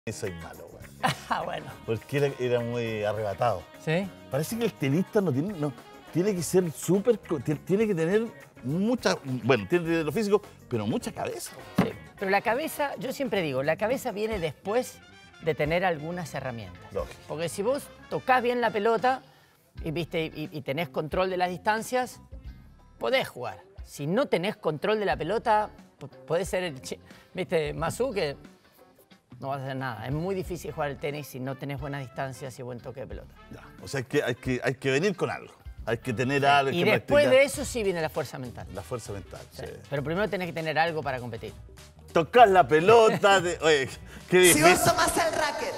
Soy malo, güey. Ah, bueno. Porque era muy arrebatado. ¿Sí? Parece que el tenista tiene que ser súper... Tiene que tener mucha... Bueno, tiene que tener lo físico, pero mucha cabeza. Sí. Pero la cabeza, yo siempre digo, la cabeza viene después de tener algunas herramientas. Lógico. Porque si vos tocás bien la pelota y tenés control de las distancias, podés jugar. Si no tenés control de la pelota, podés ser ¿viste? Mazú, que no vas a hacer nada. Es muy difícil jugar el tenis si no tenés buenas distancias y buen toque de pelota. Ya. O sea, hay que venir con algo. Hay que tener algo. Y después de eso sí viene la fuerza mental. La fuerza mental, sí. Pero primero tenés que tener algo para competir. Tocás la pelota. Oye, qué difícil. Si vos tomás el racket.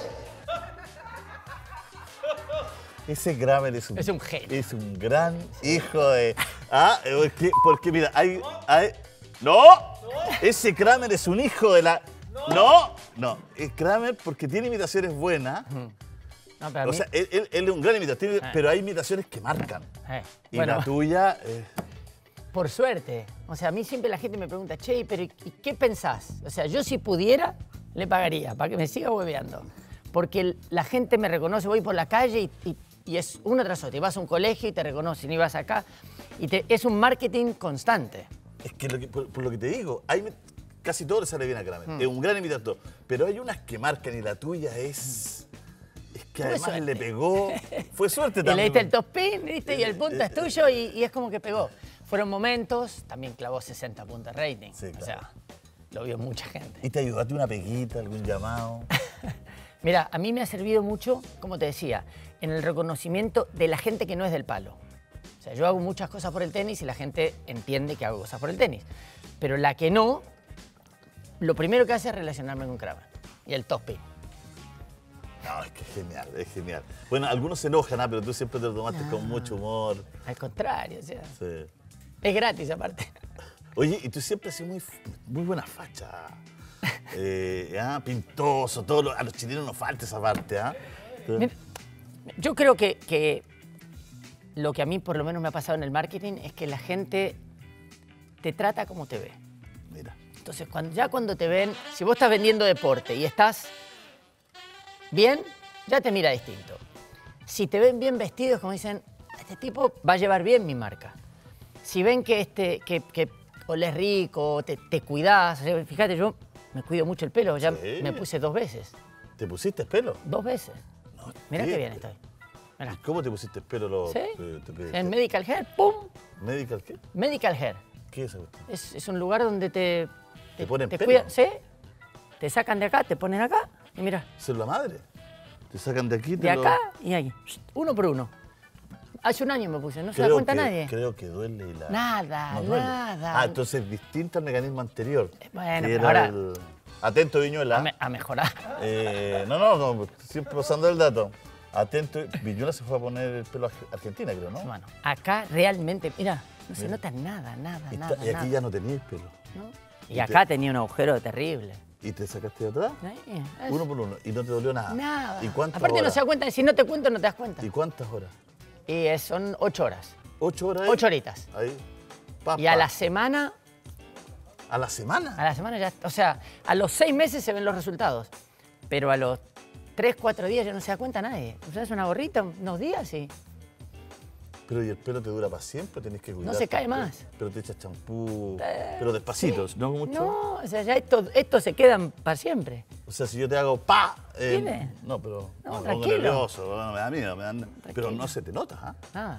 Ese Kramer es un genio. Es un gran hijo de... porque mira, ¡No! Ese Kramer es un hijo de la... No, es Kramer porque tiene imitaciones buenas. No, pero sea, él es un gran imitador, pero hay imitaciones que marcan. Y bueno, la tuya... Por suerte. O sea, a mí siempre la gente me pregunta, che, pero ¿y qué pensás? O sea, yo si pudiera, le pagaría para que me siga hueveando. Porque la gente me reconoce, voy por la calle y es una tras otra. Y vas a un colegio y te reconocen, y vas acá. Es un marketing constante. Es que, por lo que te digo, casi todo le sale bien a Kramer. Es un gran imitador. Pero hay unas que marcan y la tuya es que además le pegó. Fue suerte también. Y le diste el top pin, ¿viste? Y el punto es tuyo y es como que pegó. Fueron momentos, también clavó 60 puntos de rating. Sí, claro. O sea, lo vio mucha gente. ¿Y te ayudaste una peguita, algún llamado? Mira, a mí me ha servido mucho, como te decía, en el reconocimiento de la gente que no es del palo. O sea, yo hago muchas cosas por el tenis y la gente entiende que hago cosas por el tenis. Pero la que no, lo primero que hace es relacionarme con Kramer y el top pin. No, es que es genial, es genial. Bueno, algunos se enojan, pero tú siempre te lo tomaste con mucho humor. Al contrario, o sea. Sí. Es gratis aparte. Oye, y tú siempre has sido muy buena facha. Pintoso, a los chilenos nos falta esa parte. Mira, yo creo que lo que a mí por lo menos me ha pasado en el marketing es que la gente te trata como te ve. Mira. Entonces, cuando te ven, si vos estás vendiendo deporte y estás bien, ya te mira distinto. Si te ven bien vestidos, como dicen, este tipo va a llevar bien mi marca. Si ven que olés rico, te cuidás, fíjate, yo me cuido mucho el pelo, ya me puse 2 veces. ¿Te pusiste pelo? 2 veces. No, Mirá qué bien estoy. Mirá. ¿Y cómo te pusiste pelo? ¿Sí? En Medical Hair, ¡pum! ¿Medical qué? Medical Hair. ¿Qué es eso? Es un lugar donde te ponen pelo. cuidan, ¿sí? Te sacan de acá, te ponen acá y mira. ¿Eso es la madre? Te sacan de aquí, de acá y ahí, uno por uno. Hace un año me puse, no se da cuenta nadie. Creo que duele y Nada, no nada. Entonces es distinto al mecanismo anterior. Bueno, que pero era ahora... Atento, Viñuela. A mejorar. No, siempre pasando el dato. Atento, Viñuela se fue a poner el pelo a Argentina, creo, ¿no? Bueno, acá realmente, mira, no se nota nada. Y aquí ya no tenías pelo. ¿No? Y acá tenía un agujero terrible. ¿Y te sacaste de atrás? Sí, uno por uno. ¿Y no te dolió nada? Nada. ¿Y cuántas Aparte horas? no se da cuenta, si no te cuento no te das cuenta. ¿Y cuántas horas? Y son 8 horas. ¿8 horas ahí? 8 horitas. Ahí. Y a la semana... ¿A la semana? A la semana ya... O sea, a los 6 meses se ven los resultados. Pero a los 3, 4 días ya no se da cuenta nadie. O sea, es una gorrita, unos días y... Pero ¿y el pelo te dura para siempre? Tenés que cuidar. No se cae más. Pero te echas champú. Pero despacito, sí. ¿no mucho? No, o sea, ya estos se quedan para siempre. O sea, si yo te hago ¡pa! Dime. No, pero No, me pongo tranquilo. nervioso, me da miedo. Pero no se te nota,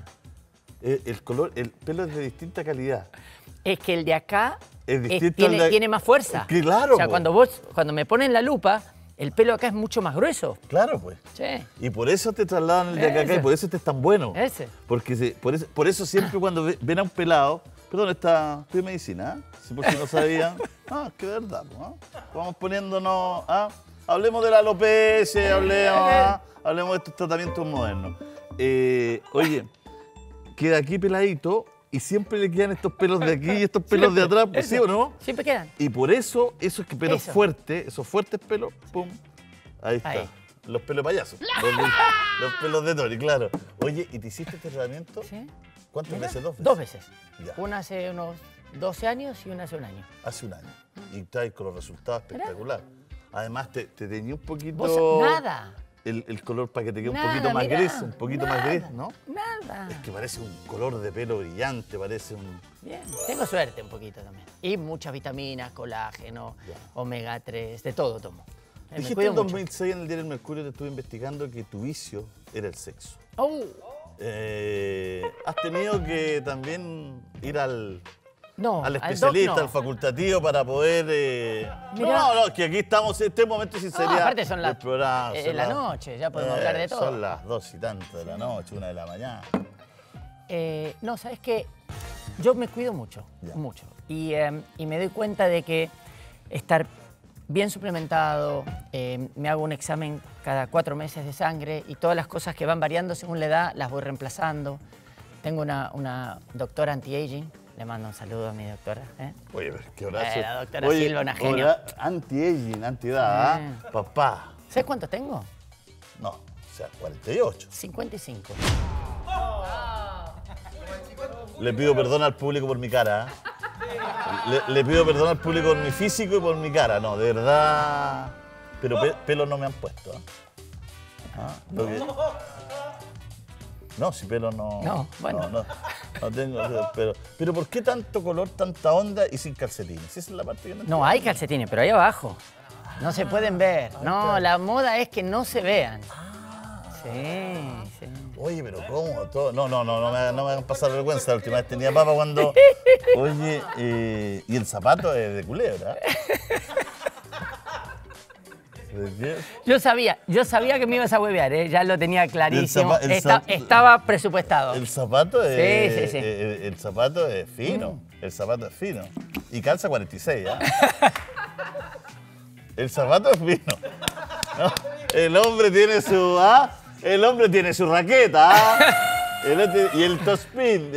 El pelo es de distinta calidad. Es que el de acá Es distinto tiene más fuerza. Claro. O sea, cuando me ponen la lupa, el pelo acá es mucho más grueso. Claro, pues. Sí. Y por eso te trasladan el de acá y por eso este es tan bueno. Ese. Porque por eso siempre cuando ven a un pelado, perdón, estudié medicina, si por si no sabían, qué verdad, ¿no? Vamos poniéndonos, hablemos de la alopecia, hablemos de estos tratamientos modernos. Oye, queda aquí peladito y siempre le quedan estos pelos de aquí y estos pelos de atrás, pues, ¿sí o no? Siempre quedan. Y por eso, esos pelos fuertes, esos fuertes pelos, pum, ahí está. Ahí. Los pelos de payaso. Los pelos de Tori, claro. Oye, ¿y te hiciste este tratamiento? Sí. ¿Cuántas veces? ¿2 veces? 2 veces. Ya. Una hace unos 12 años y una hace un año. Hace un año. Y está ahí con los resultados espectaculares. Además, te teñí un poquito... Vos, nada. El color para que te quede un Nada, poquito más mirá, gris, un poquito más gris, ¿no? Nada. Es que parece un color de pelo brillante, parece un... Bien, tengo suerte un poquito también. Y muchas vitaminas, colágeno, omega 3, de todo tomo. Me Dijiste cuido en mucho. 2006 en el diario El Mercurio, te estuve investigando que tu vicio era el sexo. Has tenido que también ir al especialista, al facultativo para poder... No, que aquí estamos en este momento sin sinceridad. Aparte son las programa, la noche, ya podemos hablar de todo. Son las 2 y tanto de la noche, 1 de la mañana. No, ¿sabes qué? Yo me cuido mucho, mucho. Y me doy cuenta de que estar bien suplementado, me hago un examen cada 4 meses de sangre y todas las cosas que van variando según la edad las voy reemplazando. Tengo una doctora anti-aging. Le mando un saludo a mi doctora. Oye, pero qué horario. La doctora Silva, una genio. Anti-aging, anti-edad, papá. ¿Sabes cuánto tengo? No, o sea, 48. 55. Le pido perdón al público por mi cara. Le pido perdón al público por mi físico y por mi cara. No, de verdad. Pero pelo no me han puesto. No, si pelo no... No, bueno. No tengo, pero ¿por qué tanto color, tanta onda y sin calcetines? Esa es la parte que no entiendo. No, hay calcetines, pero ahí abajo. No se pueden ver. No, la moda es que no se vean. Sí. Oye, pero ¿cómo? Todo... No me hagan pasar vergüenza. La última vez tenía papa cuando... Oye, y el zapato es de culebra. ¿De qué? Yo sabía que me ibas a huevear, ya lo tenía clarísimo. Estaba presupuestado. El zapato es... Sí. El zapato es fino. El zapato es fino. Y calza 46, ¿ah? El zapato es fino. ¿No? El hombre tiene su... El hombre tiene su raqueta, y el tospin.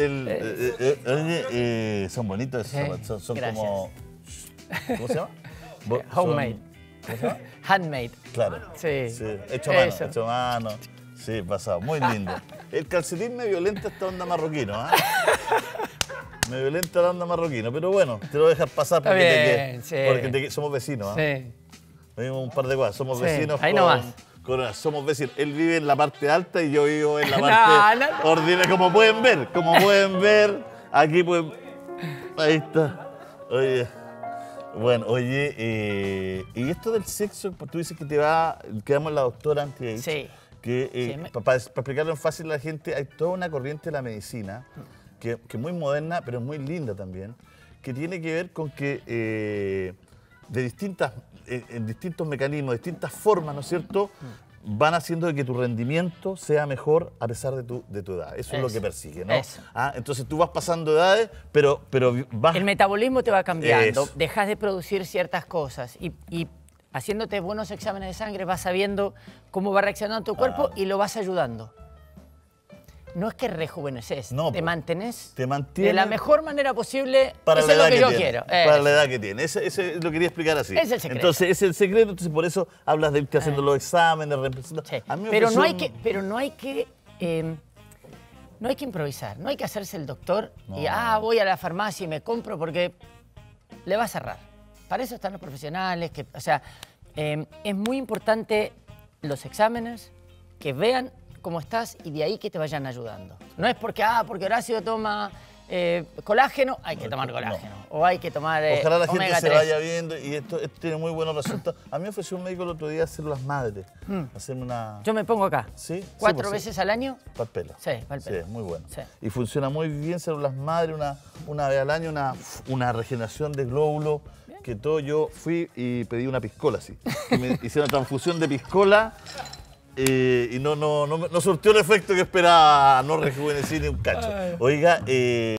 Son bonitos esos zapatos. Son como... ¿Cómo se llama? Homemade. ¿Cómo se llama? Handmade. Claro. Sí. Hecho a mano. Sí, pasado. Muy lindo. El calcetín me violenta esta onda marroquino, Me violenta la onda marroquino. Pero bueno, te lo voy a dejar pasar porque somos vecinos, Sí. Vimos un par de cosas. Somos vecinos. Ahí nomás. Somos vecinos. Él vive en la parte alta y yo vivo en la parte ordinaria. Como pueden ver, aquí pueden... Ahí está. Oye. Bueno, y esto del sexo, pues tú dices que quedamos la doctora anti-age. Sí. Para explicarlo en fácil a la gente, hay toda una corriente de la medicina que es muy moderna, pero es muy linda también, que tiene que ver con que en distintos mecanismos, distintas formas, ¿no es cierto?, van haciendo de que tu rendimiento sea mejor a pesar de tu edad. Eso es lo que persigue, ¿no? Entonces tú vas pasando edades, pero vas... El metabolismo te va cambiando, dejas de producir ciertas cosas y haciéndote buenos exámenes de sangre vas sabiendo cómo va reaccionando tu cuerpo y lo vas ayudando. No es que rejuveneces, te mantenés de la mejor manera posible. Para eso la es lo edad que yo tiene, quiero. Para la edad que tiene. Ese lo quería explicar así. Es el secreto. Entonces, es el secreto. Entonces, por eso hablas de irte haciendo los exámenes, reemplazando. Sí. A mí me Pero ofreció no hay que improvisar. No hay que hacerse el doctor y voy a la farmacia y me compro porque le va a cerrar. Para eso están los profesionales. Es muy importante los exámenes, que vean cómo estás y de ahí que te vayan ayudando. No es porque Horacio toma colágeno, hay que tomar colágeno. O hay que tomar Ojalá la gente omega se 3. vaya viendo y esto tiene muy buenos resultados. A mí me ofreció un médico el otro día células madres. Hacerme una... Yo me pongo acá. ¿Sí? 4 veces al año. Para el pelo. Sí, para el pelo. Sí, es muy bueno. Sí. Y funciona muy bien células madres, una vez al año, una regeneración de glóbulos. Que todo, yo fui y pedí una piscola, así. Que me hicieron una transfusión de piscola y no surtió el efecto que esperaba, no rejuvenecí ni un cacho. Oiga,